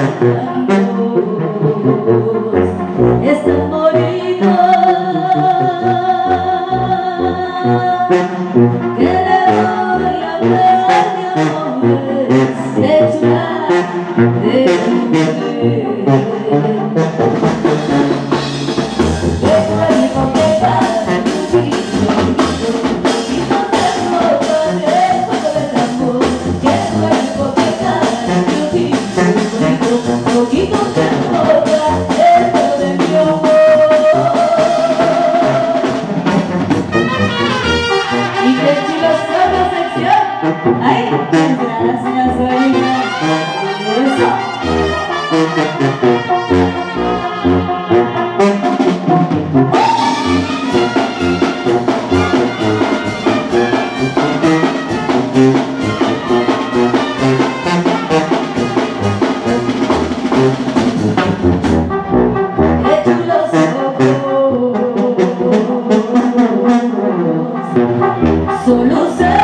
Es tan bonito que le voy a hablar de amores, de chula, de mujer. Ay, gracias, oiga. Qué chulos ojos, solo sé.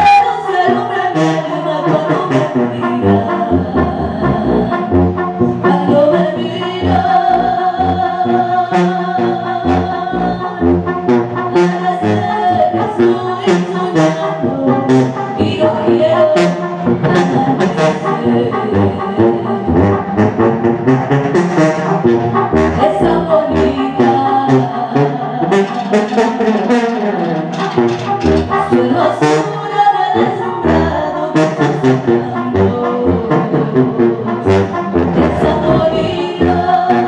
Esa bonita su hermosura me ha deslumbrado. Esa bonita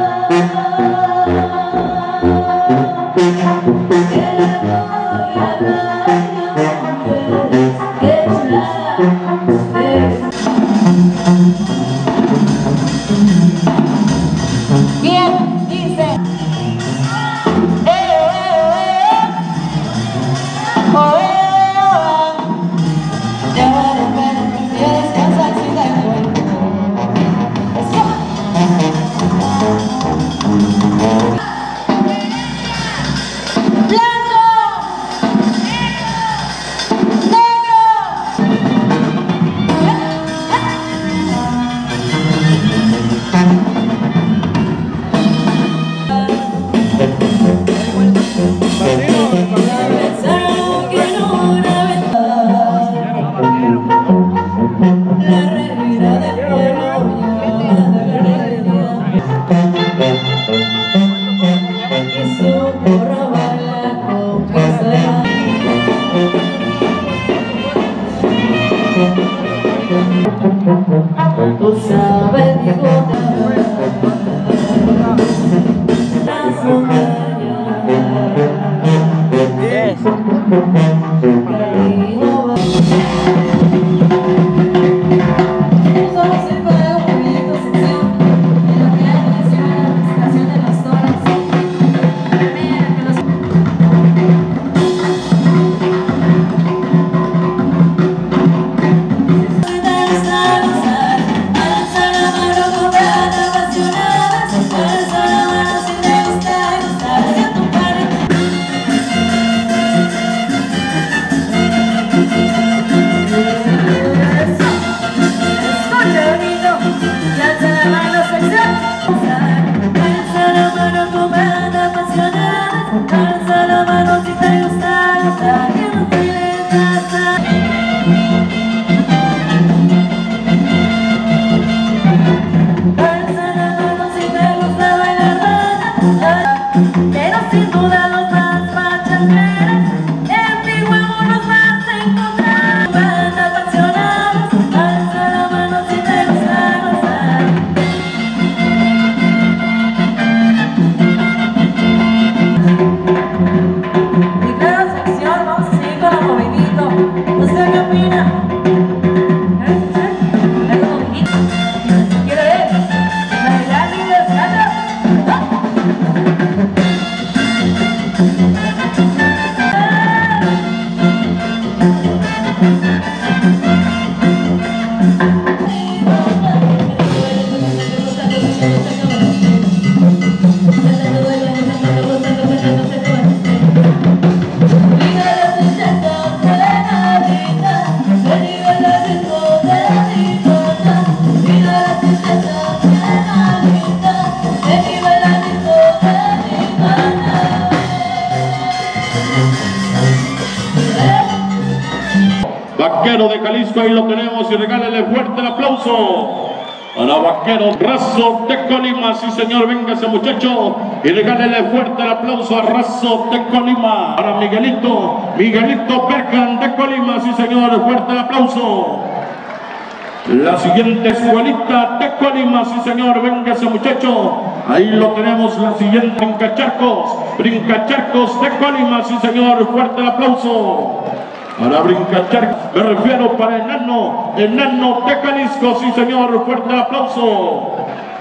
que le voy a hablar de mujeres, qué chula. Bien, dice. Tú sabes, digo, las montañas, camino va. Somos el cuadro movimiento sección de lo que hay en la presentación de los toros. Mira que los... Alza la mano si te gusta, que no te dejas. Alza la mano si te gusta bailar, pero sin duda los más pachangueros en mi huevo nos vas a encontrar. Van apasionados, alza la mano si te gusta gozar. Y claro, sección, vamos a seguir con la Vaquero de Jalisco, ahí lo tenemos y regálele fuerte el aplauso. Para Vaquero Razo de Colima, sí señor, venga ese muchacho y regálele fuerte el aplauso a Razo de Colima. Para Miguelito Berjan de Colima, sí señor, fuerte el aplauso. La siguiente escuelita de Colima, sí señor, venga ese muchacho. Ahí lo tenemos, la siguiente Brincacharcos de Colima, sí señor, fuerte el aplauso. Para Brincacharcos, me refiero para Enano de Jalisco, sí señor, fuerte el aplauso.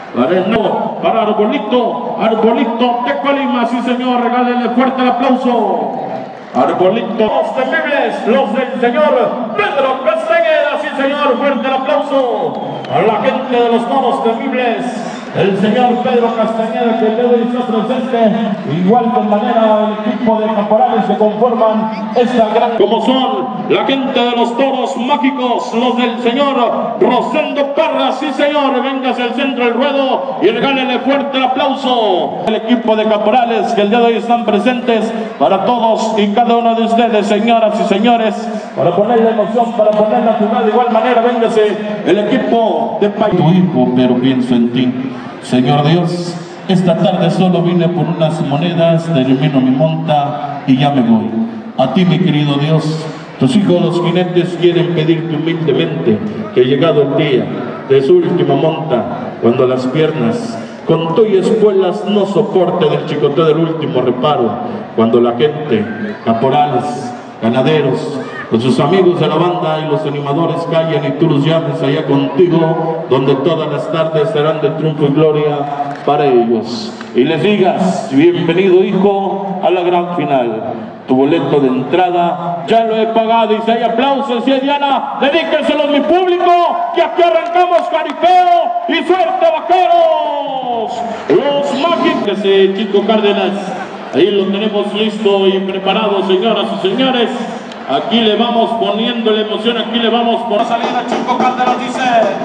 Para Arbolito de Colima, sí señor, regálele fuerte el aplauso. Arbolito, los temibles, los del señor Pedro Castañeda, sí señor, fuerte el aplauso. A la gente de los toros temibles, el señor Pedro Castañeda, que el día de hoy está presente. Igual de manera el equipo de caporales que conforman esta gran, como son la gente de los toros mágicos, los del señor Rosendo Parra, sí señor, véngase al centro del ruedo y regálele fuerte el aplauso. El equipo de caporales que el día de hoy están presentes para todos y cada uno de ustedes, señoras y señores, para ponerle emoción, para ponerle a jugar de igual manera, véngase el equipo de país. Tu hijo, pero pienso en ti. Señor Dios, esta tarde solo vine por unas monedas, termino mi monta y ya me voy. A ti, mi querido Dios, tus hijos los jinetes quieren pedirte humildemente que llegado el día de su última monta, cuando las piernas con tu y espuelas no soporte del chicoteo del último reparo, cuando la gente, caporales, ganaderos, con sus amigos de la banda y los animadores callen y tú los llames allá contigo, donde todas las tardes serán de triunfo y gloria para ellos. Y les digas, bienvenido hijo a la gran final. Tu boleto de entrada ya lo he pagado, y si hay aplausos, y Diana, dedíquenselos mi público, que aquí arrancamos jaripeo y suerte vaqueros. Los mágicos de Chico Cárdenas, ahí lo tenemos listo y preparado, señoras y señores. Aquí le vamos poniendo la emoción, aquí le vamos por salida. Chico Cárdenas dice,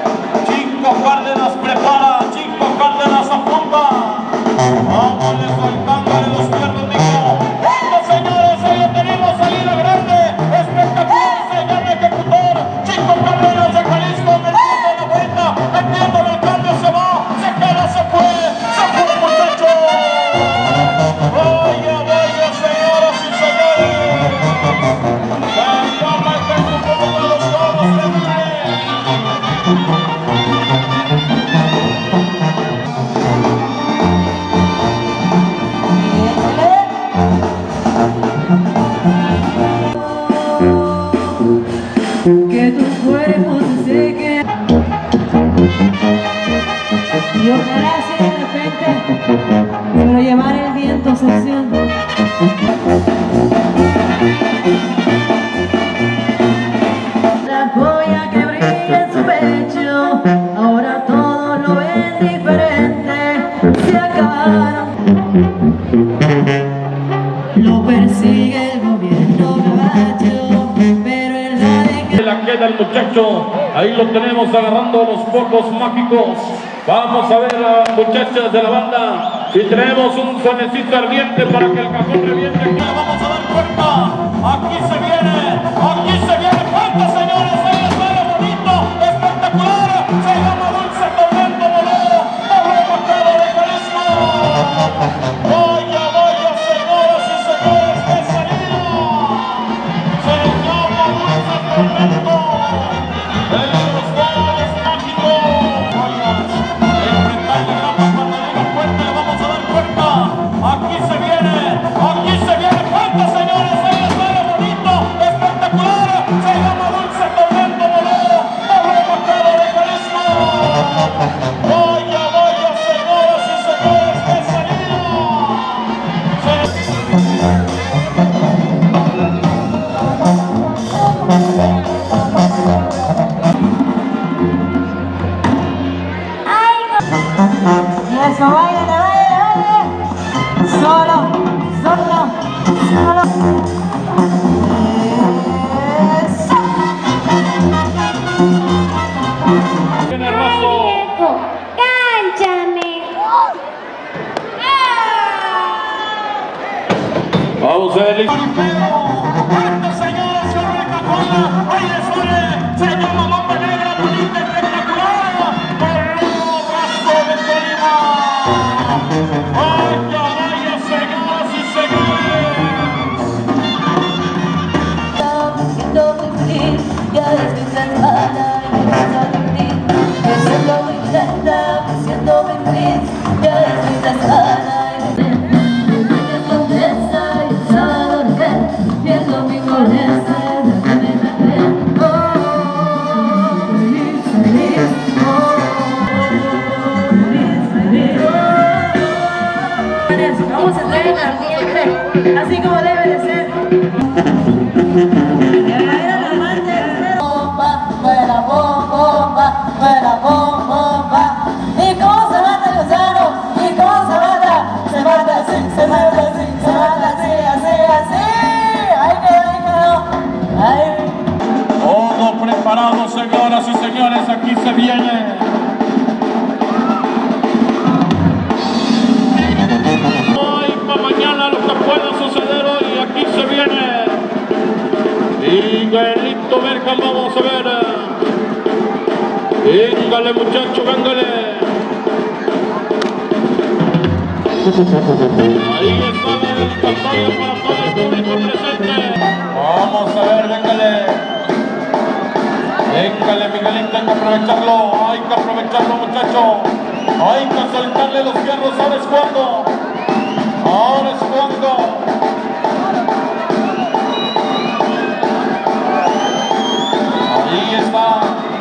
Chico Cárdenas prepara, Chico Cárdenas apunta. Vámonos soltándole los piernos, dijo. ¡Bueno, señores! Ahí lo tenemos, salida grande, espectacular, señor ejecutor. Chico Cárdenas de Jalisco, metiendo la vuelta, metiendo el cambio, se va, se queda, se fue muchacho. Vaya, vaya, señoras y señores. Que tu cuerpo se seque. Y ojalá si de repente me lo llevara el viento sección. La joya que brilla en su pecho, ahora todo lo ven diferente. Se acabaron. Lo persigue el gobierno gabacho, pero él nadie. La queda el muchacho, ahí lo tenemos agarrando a los pocos mágicos. Vamos a ver a las muchachas de la banda si tenemos un suenecito ardiente para que el cajón reviente. Aquí le vamos a dar cuenta, aquí se viene fuerte, señores, ahí está lo bonito, espectacular, se llama Dulce Tormento Bolero, Vaquero de Jalisco. Vaya, vaya, señoras y señores, qué salida, se llama Dulce Tormento. Aquí se viene fuerte, señores, ahí está lo bonito, espectacular, se llama Dulce Tormento Bolero, Vaquero de Jalisco. Vaya, vaya, señoras y señores, qué salida. Y eso, baile. Solo. Eso. Viene Razo. ¡Cánchame! Vamos a ver. ¡Señoras, señores! Colima. Oye, Sole, se llama Bomba Negra, bonita, espectacular. Brazo de Colima. Ay, caballo, señoras y señores. Me siento muy feliz, ya estoy cansada y me vas a mentir. Me siento muy contenta, me siento muy feliz, ya estoy cansada y me contesta y el sábado viendo mi molesta, déjame también. Oh, feliz, feliz, oh, feliz, feliz. Vamos a entrenar siempre, así como debe de ser. Bomba, fuera bomba, fuera bomba. ¿Y cómo se mata el gusano? ¿Y cómo se mata? Se mata así, se mata así, se mata así, así. Ahí quedó. Ahí. Todo preparado, señoras y señores, aquí se viene. Hoy para mañana lo que pueda suceder hoy, aquí se viene. Miguelito Berjan, vamos a ver. Véngale, muchacho, véngale. Ahí está la dedicatoria para todo el público presente. Vamos a ver, véngale. Véngale, Miguelito, hay que aprovecharlo, muchacho. Hay que soltarle los fierros, ahora es cuando. Ahora es cuando. Ahí está.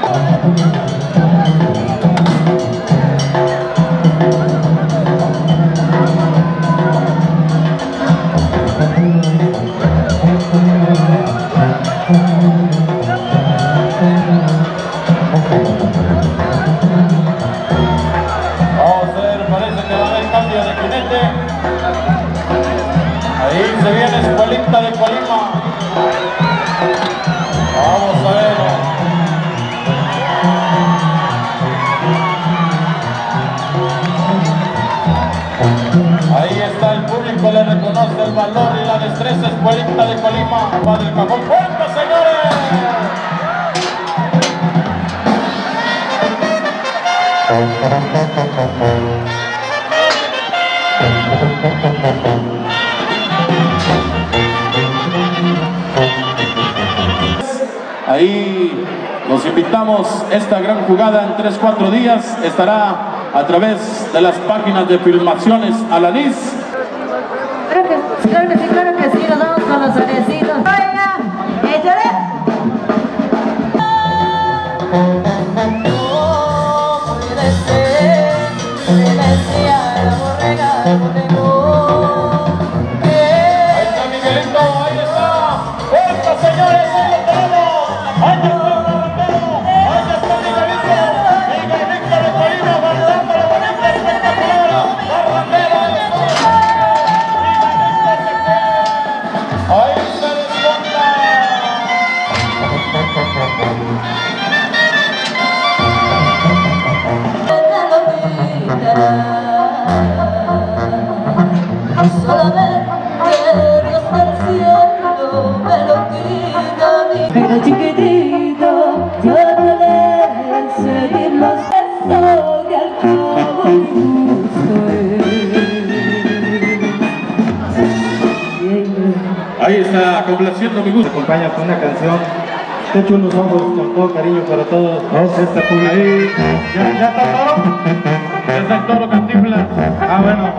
Vamos a ver, parece que va a haber cambio de jinete. Ahí se viene Escuelita de Colima. Vamos a ver. Ahí está, el público le reconoce el valor y la destreza. Escuelita de Colima. Va del cajón fuerte, señores. Ahí los invitamos, esta gran jugada en 3-4 días estará a través de las páginas de Filmaciones Alanís. Claro que sí, nos vamos con los sobrecitos. Oiga, échale. No puede ser, me decía la borrega, el borrego. Ahí está Miguelito, ahí está. ¡Fuerza, señores! ¡Ahí lo tenemos! ¡Ahí está el Barrandero! ¡Ahí está Miguelito! Miguelito de Colima, avanzando la bonita espectacular. Barrandero, ahí está. Miguelito se fue. Ahí se desmonta. Solamente Dios del cielo me lo quita a mí. Pero chiquitito, yo te dejé seguir los besos que al cabo mi gusto es. Ahí está, complaciendo mi gusto. Acompaña con una canción. Te echo unos ojos con todo cariño para todos. Esta pública. Ahí. ¿Ya está todo? Ya está el toro Cantinflas. Ah, bueno.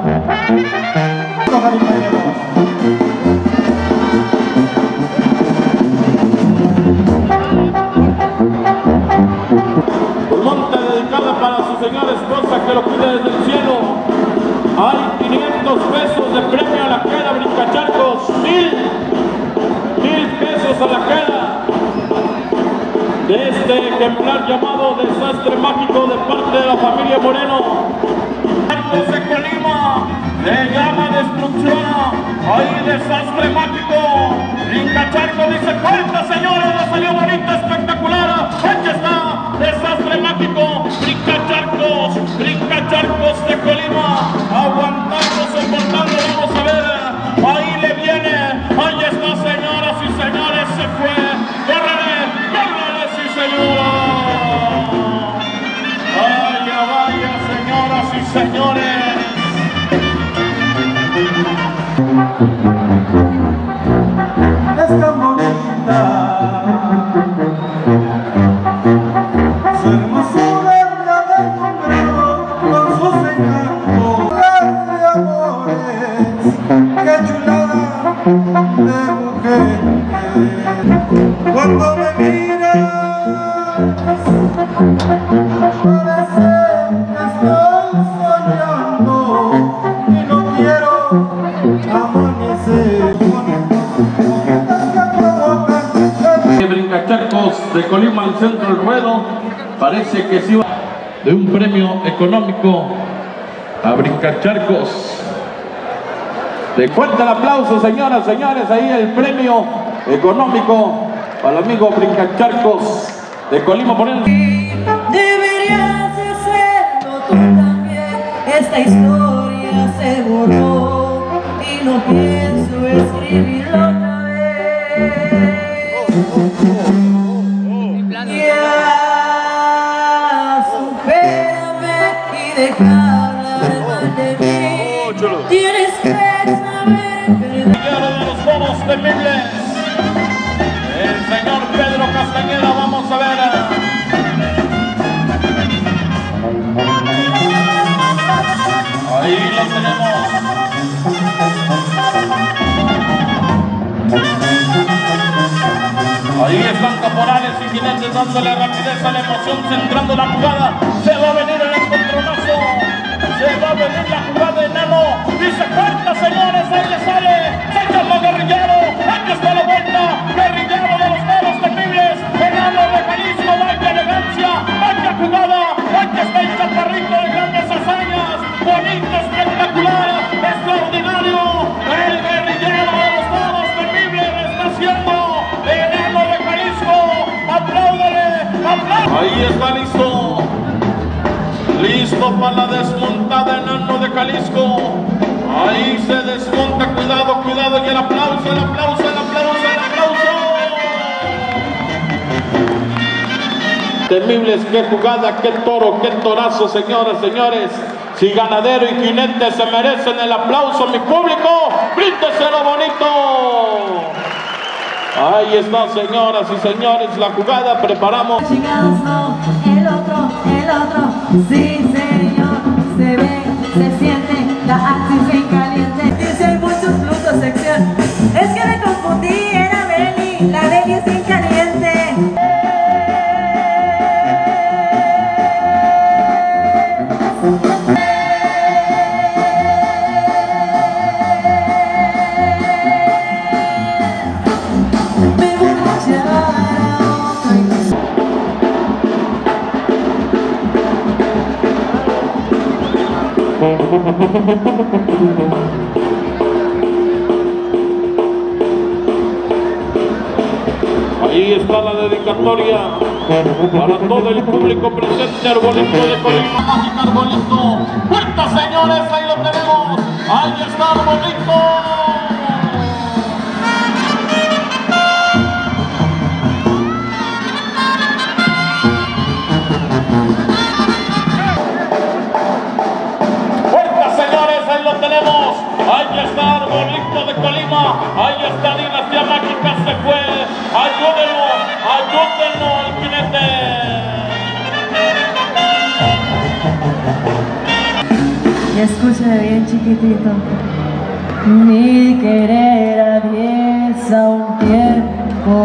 Monte dedicada para su señora esposa que lo cuida desde el cielo. Hay 500 pesos de premio a la queda, brincacharcos. 1000 pesos a la queda de este ejemplar llamado Desastre Mágico de parte de la familia Moreno. Marcos de Colima le llama Destrucción. Hay Desastre Mágico. Brincacharco dice: cuenta, señores, le salió bonita, espectacular. Aquí está Desastre Mágico. Brincacharcos de Colima, aguantando, soportando. Vamos a ver, ahí le viene. Ahí está, señoras y señores, se fue. ¡Córrele! mujer. Cuando me miras, parece que estoy soñando y no quiero amanecer. Brincacharcos de Colima al centro del ruedo, parece que sí va de un premio económico a Brincacharcos. De cuenta el aplauso, señoras, señores, ahí el premio económico para el amigo Brincacharcos de Colima. Deberías de hacerlo tú también. Esta historia se borró y no pienso escribirlo otra vez. Ya, supérame y deja hablar mal de mí. Tienes que saber perder. De los bonos temibles, el señor Pedro Castañeda, vamos a ver. Ahí lo tenemos. Ahí están caporales y jinetes dándole rapidez a la emoción, centrando la jugada. Se va a venir el encontronazo. Se va a venir la jugada de Enano. Dice cuenta, señores, ahí le sale. Se llama Guerrillero. Aquí está la vuelta. Guerrillero de los Toros Temibles. Enano de Jalisco. Vaya elegancia. Vaya jugada. Aquí está el chaparrito de grandes hazañas. Bonito, espectacular, extraordinario. El guerrillero de los Toros Temibles está haciendo. Enano de Jalisco. Apláudale. Apláudale. Ahí está listo. Listo para la desmontada, Enano de Jalisco. Ahí se desmonta, cuidado, cuidado. Y el aplauso, el aplauso, el aplauso, el aplauso. Temibles, qué jugada, qué toro, qué torazo, señoras, señores. Si Ganadero y Jinete se merecen el aplauso, mi público, bríndeselo bonito. Ahí está, señoras y señores, la jugada, preparamos. Chingados no, el otro, sí señor, se ve, se siente, la actriz en caliente. Dice hay muchos frutos, sección, es que me confundí, era Beli, la Beli es en caliente. Ahí está la dedicatoria para todo el público presente. Arbolito de Colima, mágica Arbolito. ¡Cuenta, señores! Ahí lo tenemos. Ahí está Arbolito. Ahí está Arbolito de Colima, ahí está Dinastía Mágica, se fue, ayúdenlo, ayúdenlo al jinete. Y escúchame bien chiquitito, mi querer aviesa un tiempo.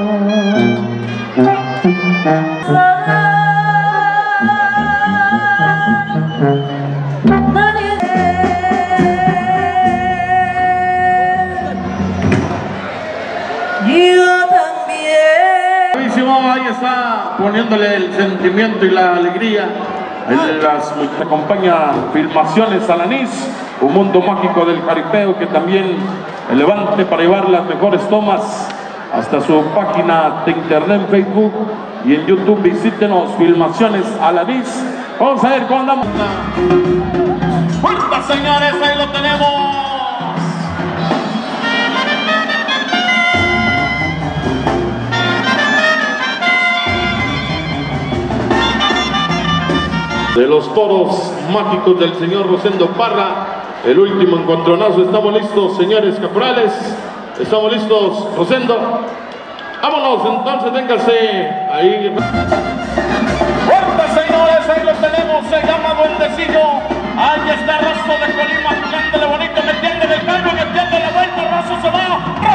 Ahí está poniéndole el sentimiento y la alegría. Nos acompaña Filmaciones Alanís, un mundo mágico del jaripeo que también levante para llevar las mejores tomas hasta su página de internet en Facebook y en YouTube. Visítenos, Filmaciones Alanís. Vamos a ver cómo andamos. ¡Fuerza, señores! Ahí lo tenemos. De los toros mágicos del señor Rosendo Parra, el último encontronazo. Estamos listos, señores caporales. Estamos listos, Rosendo. Vámonos, entonces, véngase. Ahí. ¡Fuerte, señores! Ahí lo tenemos. Se llama Duendecillo. Ahí está Razo de Colima, jugándole bonito, metiéndole el cambio, metiéndole la vuelta. Razo se va.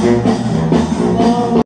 Gracias.